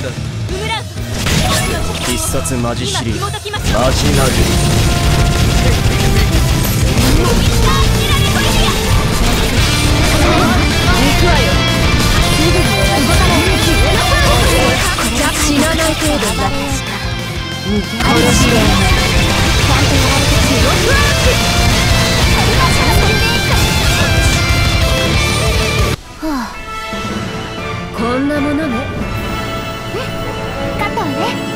だ。 必殺マジシリーマジナル。 死なない程度だ。この試練ちゃんとやられて地獄アーチ。はあ、こんなものね。加藤ね。